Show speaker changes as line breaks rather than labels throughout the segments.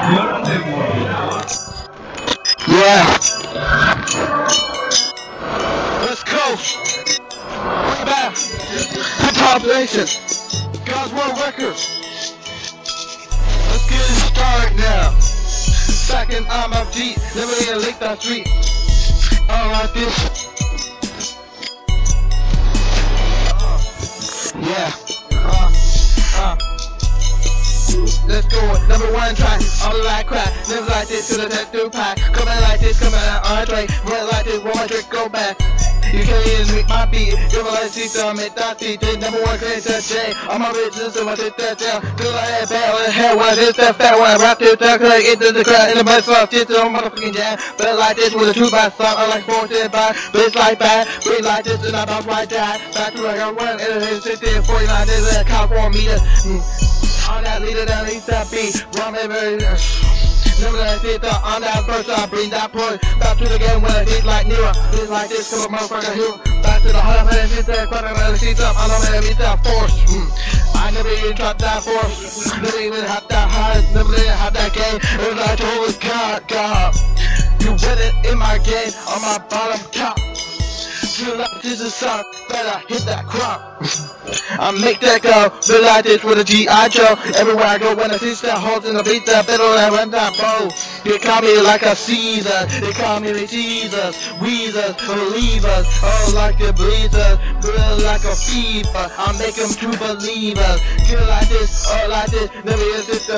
Yeah. Let's coast. Bring back the population. God's World Records. Let's get it started now. Second I'm up deep, never even lick that street. All like this. Yeah. Let's go. Number one track on the right crack. Never like this to the tattoo pack. Coming like this, coming out on a tray. Run like this, one trick, go back. You can't even make my beat. You're like see some make that beat. Number one crazy that J. I'm a bitch, so I did that down. Do like that bad on the head. What is that fat one? I rap this down, cause I get to the crowd in the mud soft. Just on motherfucking jam. But like this with a 2x5. I like 4 by. Bitch like that. Breathe like this and I bounce right down. Back to like I run in the 50 49. This is a cow for me. On that leader that eats that beat, run every never that sit on that first I bring that point back to the game when I hit like Nero. It's like this, come on motherfucker hill. Back to the heart of it, hit that quarter and seats up, I don't ever hit that force. I never even tried that force. Never even had that high, never even had that game. It was like holy God. You win it in my game on my bottom top. Feel like this is suck, better hit that crop. I make that go, feel like this with a G.I. Joe. Everywhere I go when I see that holes in the beat, that better I run that bow. They call me like a Caesar, they call me Jesus, Weezers, believers, oh like the breathers, feel like a fever, I make them true believers. Feel like this, oh like this, never is this.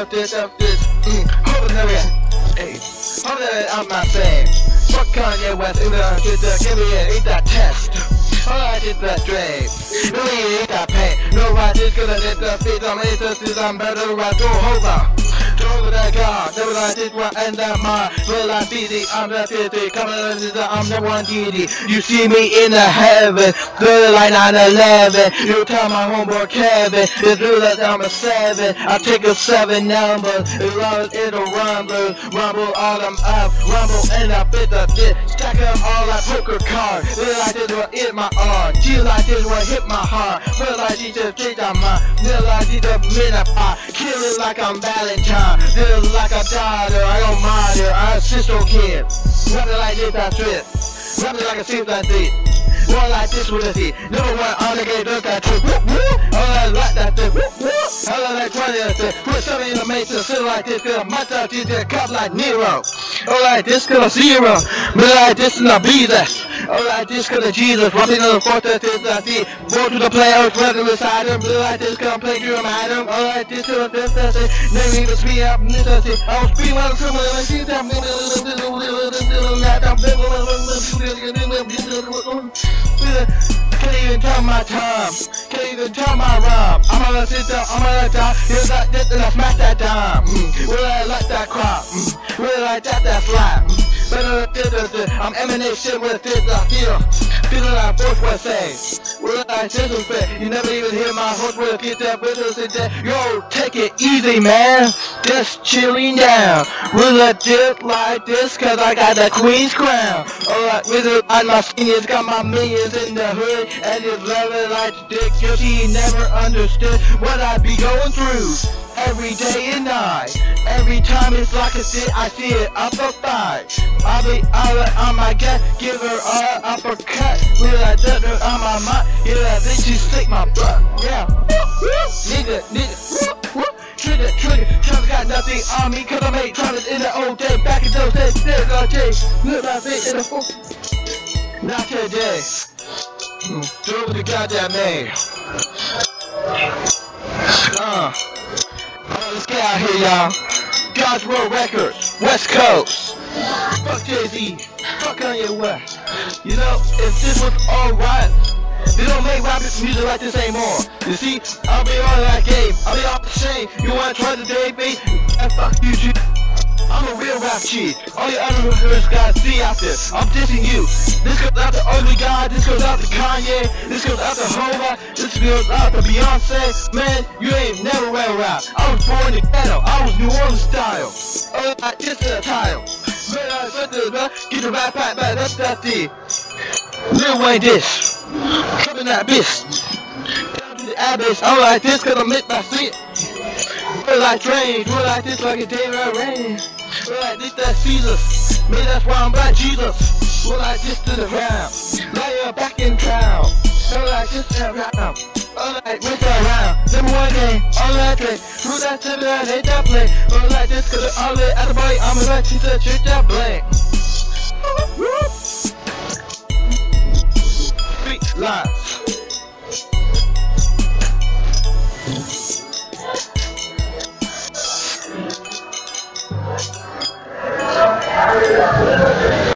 Hold it, never hey, hold it, I'm not saying. Fuck Kanye West, give me it, eat that test. All I did that trade. No, he ain't that pain. No, I just gonna hit the feet. I'm better, I go over. Over that God, never like this one and that mind. Well, I'm busy, I'm the 50. Coming on this, I'm the one deity. You see me in the heaven, feel like 9/11. You tell my homeboy Kevin, it's real that I'm a 7. I take a 7 number, it'll rumble all them up, rumble and I bit the dick. Stack them all like poker cards. Feel like this one hit my arm. Feel like this one hit my heart. Feel like she just take on my, feel like she's a minute pot. Kill it like I'm Valentine. Feel like a daughter, I don't mind her, I'm a sister kid. Nothing like this, I trip. Nothing like a seat like this. One like this with a seat. Number one on the game does that trick. Whoop whoop. I like that thing. Whoop whoop. I like 20 of that. Put something in the mason, sit like this, cause my touch is a cup like Nero. Oh like this cause a 0. But like this and I be that. Oh like this cause of Jesus. Walking on the fortress is I see. Go to the players, running beside him. Blue like this cause I'm playing through my item. Oh like this cause this that's it. Naming the speed up and this that's it. I was speeding while I'm swimming and I see that. Can't even tell my time, can't even tell my rhyme. I'm gonna sit down, I'm gonna die. Here's that this and I smash that dime. Will I like that crop? Will I that slap? I'm emanate shit with this I feel. Feeling like voice was say. Will I disrespect? You never even hear my voice with a get that with us in there. Yo, take it easy, man. Just chilling down. Will I dip like this? Cause I got the Queen's crown. Alright, with it on my seniors, got my millions in the hood. And you love it like dick. Guilty, never understood what I be going through. Every day and night, every time it's like a sit, I see it up a fight. I'll be on my gut, give her an uppercut. Will I touch her on my mind? Yeah, then she stick my butt. Yeah, nigga, trigger, Travis got nothing on me, cause I made Travis in the old day. Back in those days, still got J. Live my face in the full. Not today. Throw the goddamn name. Let's get out here, y'all. God's World Records, West Coast. Fuck Jay-Z, fuck Kanye West. You know, if this was alright, they don't make rap music like this anymore. You see, I'll be on that game, I'll be off the chain. You wanna try the day, babe? And fuck you, G. I'm a real rap cheat. All you other guys see out there, I'm dissing you. This goes out to Ugly God, this goes out to Kanye, this goes out to Hova, this goes out to Beyonce. Man, you ain't never wear rap. I was born in the ghetto, I was New Orleans style. Oh, I just in a tile. Man, I said this, get the rap back, that's the Lil Wayne dish. Coming that bitch. Down to the abyss, I'm like this cause I'm lit by feet. feel like train, do it like this like a day of rain. Do it like this, that's Jesus. Me, that's why I'm by Jesus. Do it like this to the ground. Lay your back in town. Do it like this around. Alright, rinse around. Number one game, all that day. Do that to that, hate that play. Do it like this, cause all it at the body, I'm a like she's a trick that blame. Street live.